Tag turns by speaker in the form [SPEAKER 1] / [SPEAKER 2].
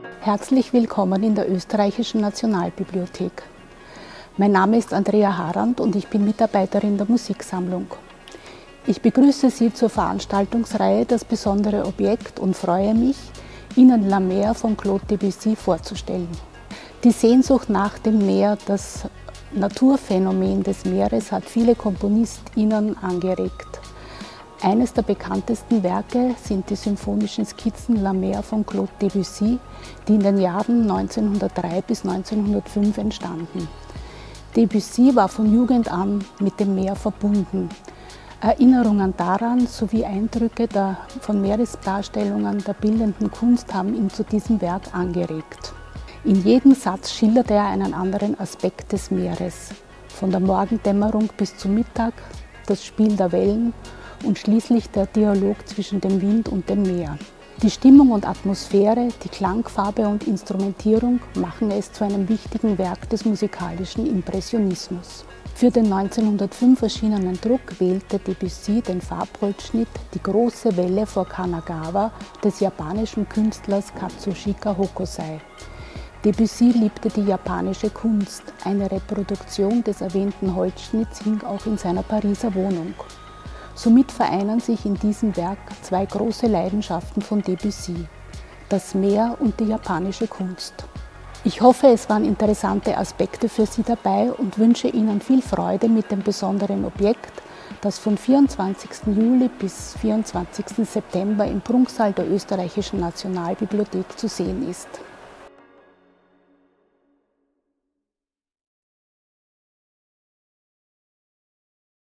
[SPEAKER 1] Herzlich willkommen in der Österreichischen Nationalbibliothek. Mein Name ist Andrea Harand und ich bin Mitarbeiterin der Musiksammlung. Ich begrüße Sie zur Veranstaltungsreihe Das besondere Objekt und freue mich, Ihnen La Mer von Claude Debussy vorzustellen. Die Sehnsucht nach dem Meer, das Naturphänomen des Meeres, hat viele KomponistInnen angeregt. Eines der bekanntesten Werke sind die symphonischen Skizzen La Mer von Claude Debussy, die in den Jahren 1903 bis 1905 entstanden. Debussy war von Jugend an mit dem Meer verbunden. Erinnerungen daran sowie Eindrücke von Meeresdarstellungen der bildenden Kunst haben ihn zu diesem Werk angeregt. In jedem Satz schildert er einen anderen Aspekt des Meeres, von der Morgendämmerung bis zum Mittag, das Spiel der Wellen und schließlich der Dialog zwischen dem Wind und dem Meer. Die Stimmung und Atmosphäre, die Klangfarbe und Instrumentierung machen es zu einem wichtigen Werk des musikalischen Impressionismus. Für den 1905 erschienenen Druck wählte Debussy den Farbholzschnitt Die große Welle vor Kanagawa des japanischen Künstlers Katsushika Hokusai. Debussy liebte die japanische Kunst. Eine Reproduktion des erwähnten Holzschnitts hing auch in seiner Pariser Wohnung. Somit vereinen sich in diesem Werk zwei große Leidenschaften von Debussy: das Meer und die japanische Kunst. Ich hoffe, es waren interessante Aspekte für Sie dabei und wünsche Ihnen viel Freude mit dem besonderen Objekt, das vom 24. Juli bis 24. September im Prunksaal der Österreichischen Nationalbibliothek zu sehen ist.